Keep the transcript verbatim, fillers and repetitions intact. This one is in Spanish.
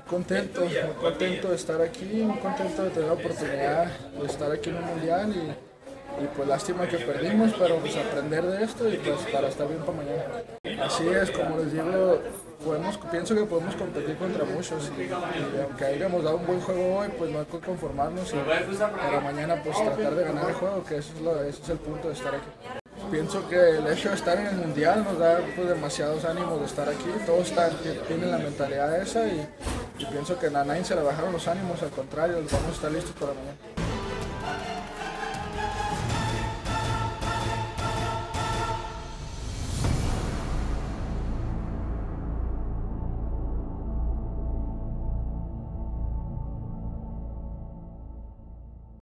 Contento, muy contento de estar aquí, muy contento de tener la oportunidad de estar aquí en un mundial y, y pues lástima que perdimos, pero pues aprender de esto y pues para estar bien para mañana. Así es, como les digo, podemos, pienso que podemos competir contra muchos y, y aunque hayamos dado un buen juego hoy, pues no hay que conformarnos y para mañana pues tratar de ganar el juego, que eso es, lo, ese es el punto de estar aquí. Pienso que el hecho de estar en el mundial nos da pues, demasiados ánimos de estar aquí, todos están, tienen la mentalidad esa y, y pienso que a nadie se le bajaron los ánimos, al contrario, vamos a estar listos para mañana.